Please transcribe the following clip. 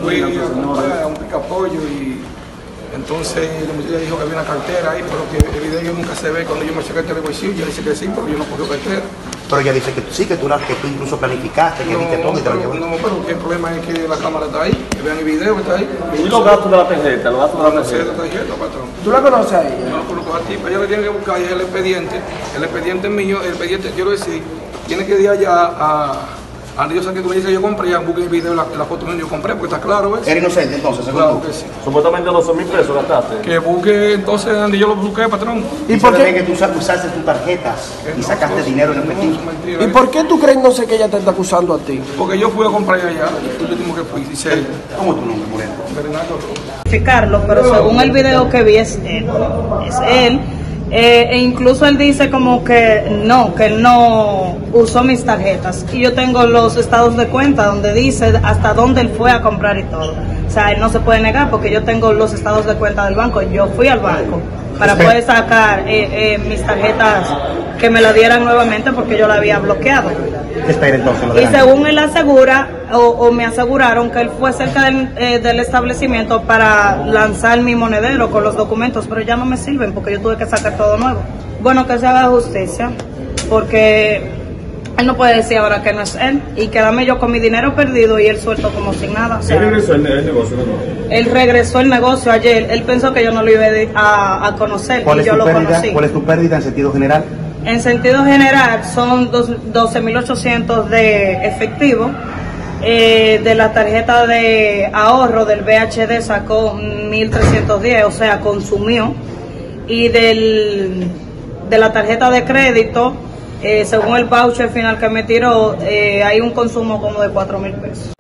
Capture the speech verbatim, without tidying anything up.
fui a comprar un picapollo y entonces la muchacha dijo que había una cartera ahí, pero que el video nunca se ve. Cuando yo me saqué el bolsillo, ella dice que sí, pero yo no cogí cartera. Pero ella dice que sí, que tú, la, que tú incluso planificaste, que no, viste todo y te lo llevaste. No, pero que el problema es que la cámara está ahí, que vean el video que está ahí. ¿Y los gastos de la tarjeta? ¿Los gastos de la tarjeta? tarjeta, patrón. ¿Tú la conoces a ella? No la conozco a ti, pero ella le tiene que buscar el expediente. El expediente mío, el expediente, quiero decir, tiene que ir allá a... Antes yo saqué que me dice yo compré, ya busqué el video, la, la foto que yo compré, porque está claro eso. ¿Era inocente entonces, según Claro tú? que sí. Supuestamente doce mil pesos gastaste. Que busque entonces donde yo lo busqué, patrón. ¿Y, ¿Y por por qué? qué? que tú usaste tus tarjetas y sacaste dinero en efectivo. Mentira, ¿Y por qué tú crees no sé que ella te está acusando a ti? Porque yo fui a comprar allá, el último que fui, dice él. ¿Cómo es tu nombre, Moreno? Bernardo Rojas. Identificarlo, pero según el video que vi es él, es él. Eh, e incluso él dice como que no, que él no usó mis tarjetas. Y yo tengo los estados de cuenta donde dice hasta dónde él fue a comprar y todo. O sea, él no se puede negar porque yo tengo los estados de cuenta del banco. Yo fui al banco para poder sacar eh, eh, mis tarjetas que me la dieran nuevamente porque yo la había bloqueado. Espera entonces. Y según él asegura, o, o me aseguraron que él fue cerca del, eh, del establecimiento para lanzar mi monedero con los documentos, pero ya no me sirven porque yo tuve que sacar todo nuevo. Bueno, que se haga justicia, porque él no puede decir ahora que no es él y quedarme yo con mi dinero perdido y él suelto como sin nada. O sea, ¿Él regresó el, el negocio? ¿No? Él regresó el negocio ayer, él pensó que yo no lo iba a, a conocer y yo lo conocí. ¿Cuál es tu pérdida en sentido general? En sentido general son doce mil ochocientos de efectivo, eh, de la tarjeta de ahorro del B H D sacó mil trescientos diez, o sea, consumió, y del, de la tarjeta de crédito, eh, según el voucher final que me tiró, eh, hay un consumo como de cuatro mil pesos.